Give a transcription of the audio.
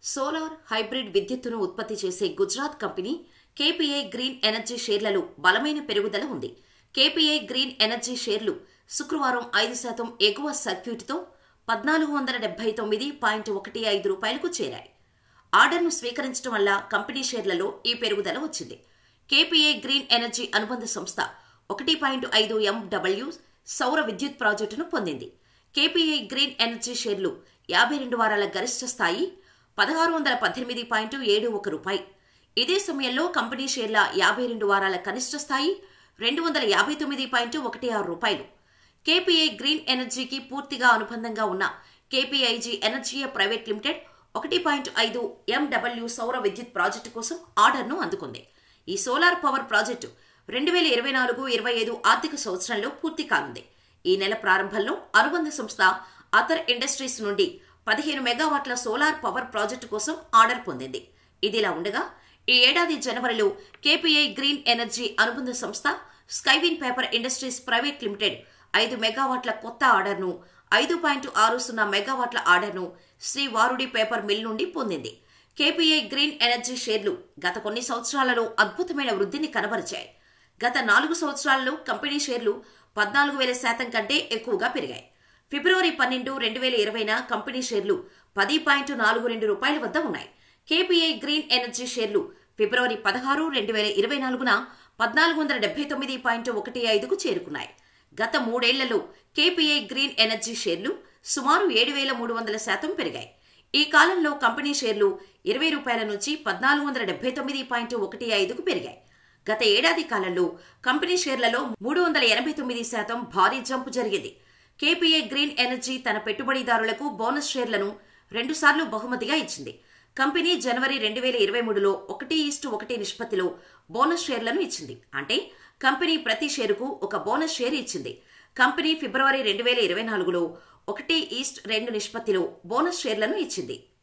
Solar hybrid విద్యుత్తును ఉత్పత్తి చేసే Gujarat company KPI green energy షేర్లలో బలమైన పెరుగుదల ఉంది. కేపీఐ గ్రీన్ ఎనర్జీ షేర్లు శుక్రవారం 5% ఎగువ సర్క్యూట్తో 1479.15 రూపాయలకు చేరాయి. ఆర్డర్ను స్వీకరించడం వల్ల కంపెనీ షేర్లలో ఈ పెరుగుదల వచ్చింది. కేపీఐ గ్రీన్ ఎనర్జీ అనుబంధ సంస్థ 1.5 MW సౌర విద్యుత్ ప్రాజెక్టును పొందింది. కేపీఐ గ్రీన్ ఎనర్జీ షేర్లు 52 వారాల గరిష్ట స్థాయి 1618.71 రూపాయి. ఇదే సమయంలో కంపెనీ షేర్ల 52 వారాల కనిష్ట స్థాయి 259.16 రూపాయలు. కేపీఐ గ్రీన్ ఎనర్జీకి పూర్తిగా అనుబంధంగా ఉన్న KPIG energy private limited 1.5 MW సౌర విద్యుత్ ప్రాజెక్టు కోసం ఆర్డర్ను అందుకుంది. ఈ సోలార్ పవర్ ప్రాజెక్టు 2024-25 ఆర్థిక సంవత్సరంలో పూర్తి కానుంది. ఈ నెల ప్రారంభంలో అనుబంధ సంస్థ అతర్ ఇండస్ట్రీస్ నుండి 15 మెగావాట్ల సోలార్ పవర్ ప్రాజెక్టు కోసం ఆర్డర్ పొందింది. ఇదిలా ఉండగా ఈ ఏడాది జనవరిలో కేపీఐ గ్రీన్ ఎనర్జీ అనుబంధ సంస్థ Skywin paper industries private limited 5 మెగావాట్ల కొత్త ఆర్డర్ను, 5.60 మెగావాట్ల ఆర్డర్ను శ్రీ వారుడి పేపర్ మిల్ నుండి పొందింది. కేపీఐ గ్రీన్ ఎనర్జీ షేర్లు గత కొన్ని సంవత్సరాలలో అద్భుతమైన వృద్ధిని కనబరిచాయి. గత 4 సంవత్సరాలలో కంపెనీ షేర్లు 14,000% కంటే ఎక్కువగా పెరిగాయి. ఫిబ్రవరి 12, 2020న కంపెనీ షేర్లు 10.42 రూపాయల వద్ద ఉన్నాయి. కేపీఐ గ్రీన్ ఎనర్జీ షేర్లు ఫిబ్రవరి 16, 2024న 1479.15కు చేరుకున్నాయి. గత 3 ఏళ్లలో కేపీఐ గ్రీన్ ఎనర్జీ షేర్లు సుమారు 7,300% పెరిగాయి. ఈ కాలంలో కంపెనీ షేర్లు 20 రూపాయల నుంచి 1479.15కు పెరిగాయి. గత ఏడాది కాలంలో కంపెనీ షేర్లలో 389% భారీ జంపు జరిగింది. కేపీఐ గ్రీన్ ఎనర్జీ తన పెట్టుబడిదారులకు బోనస్ షేర్లను 2 సార్లు బహుమతిగా ఇచ్చింది. కంపెనీ జనవరి 2023లో 1:1 నిష్పత్తిలో బోనస్ షేర్లను ఇచ్చింది. అంటే కంపెనీ ప్రతి షేరుకు ఒక బోనస్ షేర్ ఇచ్చింది. కంపెనీ ఫిబ్రవరి 2024లో 1:2 నిష్పత్తిలో బోనస్ షేర్లను ఇచ్చింది.